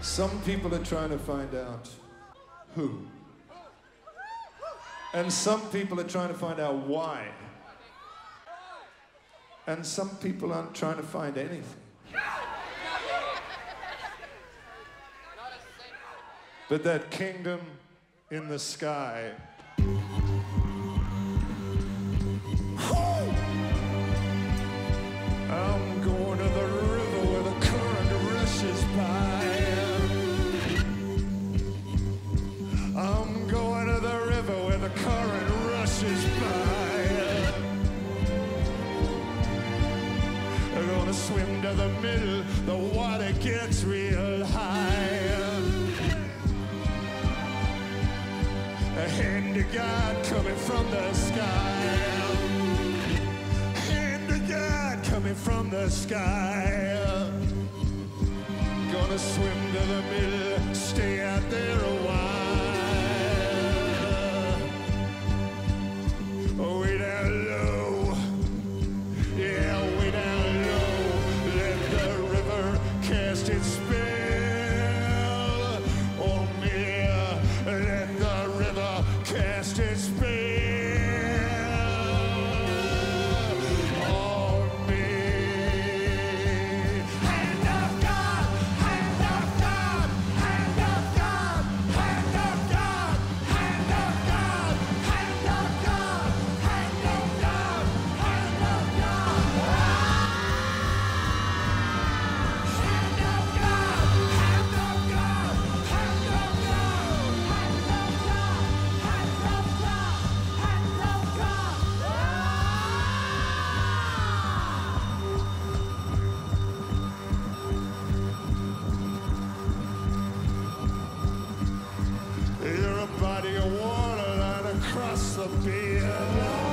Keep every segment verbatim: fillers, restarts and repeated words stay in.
Some people are trying to find out who. And some people are trying to find out why. And some people aren't trying to find anything. But that kingdom in the sky. I'm going to the river where the current rushes by. I'm going to the river where the current rushes by. I'm gonna swim to the middle, the water gets real high. A hand of God coming from the sky. Hand of God coming from the sky. Gonna swim to the middle, stay out there a while. Way down low, yeah, way down low. Let the river cast its spell on me. Let the river cast its spell on me. Hand of God, hand of God, hand of God, hand of God, hand of God, hand of God, hand of God, hand of God. Hand of God, hand of God, hand of God, hand of God, hand of God, hand of God. You're a body of water line across the bed.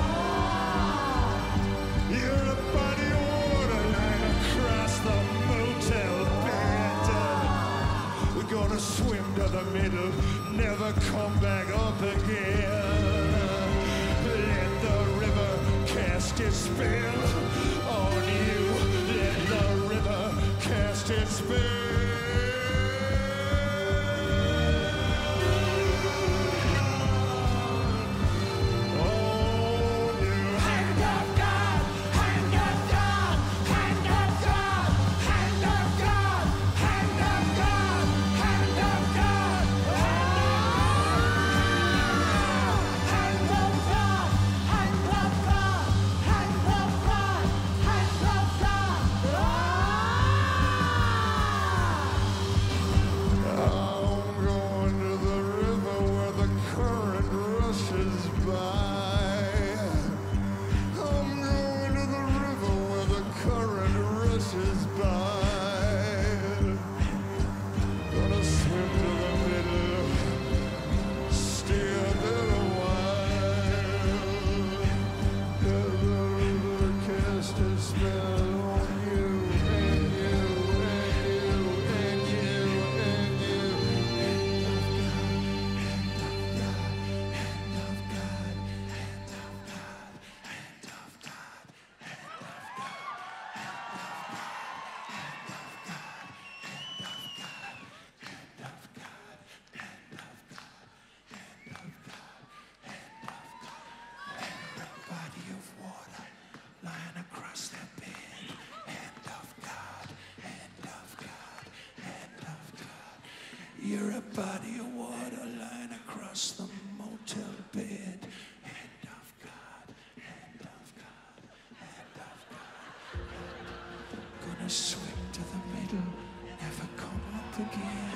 You're a body of water line across the motel bed. We're gonna swim to the middle, never come back up again. Let the river cast its spell on you. Let the river cast its spell. Hand of God, hand of God, hand of God, hand of God, hand of God, hand of God, hand of God, hand of God, hand of God, hand of God. I'm going to the river where the current rushes by. I'm going to the river where the current rushes by. Gonna swim to the middle, stay there a while. Let the river cast its spell on you, and you, and you, and you, and you. Hand of God, hand of God, hand of God, hand of God, hand of God, hand of God, hand of God, hand of God, hand of God, hand of God, hand of body of water lying across the bed. Hand of God, hand of God, hand of God. You're a body of water lying across the motel bed. Hand of God, hand of God, hand of God. Gonna swim to the middle, never come up again.